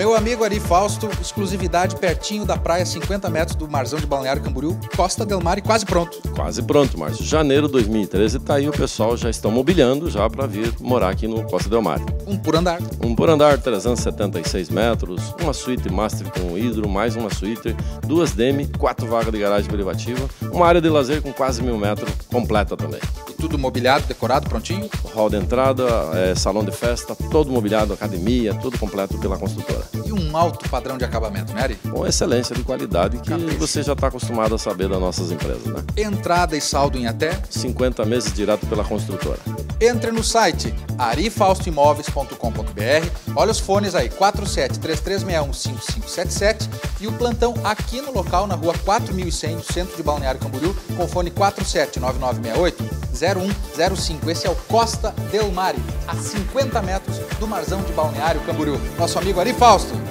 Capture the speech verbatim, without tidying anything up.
Meu amigo Ari Fausto, exclusividade pertinho da praia, cinquenta metros do Marzão de Balneário Camboriú, Costa del Mar e quase pronto. Quase pronto, Márcio. Janeiro de dois mil e treze tá aí, o pessoal já estão mobiliando já para vir morar aqui no Costa del Mar. Um por andar. Um por andar, trezentos e setenta e seis metros, uma suíte master com hidro, mais uma suíte, duas demi, quatro vagas de garagem privativa, uma área de lazer com quase mil metros, completa também. E tudo mobiliado, decorado, prontinho? Hall de entrada, é, salão de festa, todo mobiliado, academia, tudo completo pela construtora. E um alto padrão de acabamento, né, Ari? Com excelência de qualidade que Capricho. Você já está acostumado a saber das nossas empresas, né? Entrada e saldo em até cinquenta meses direto pela construtora. Entre no site ari fausto imóveis ponto com ponto br, olha os fones aí, quatro sete três três seis um cinco cinco sete sete e o plantão aqui no local, na rua quatro mil e cem, no centro de Balneário Camboriú, com fone quatro sete nove nove seis oito zero um zero cinco. Esse é o Costa del Mar, a cinquenta metros do Marzão de Balneário Camboriú. Nosso amigo Ari Fausto.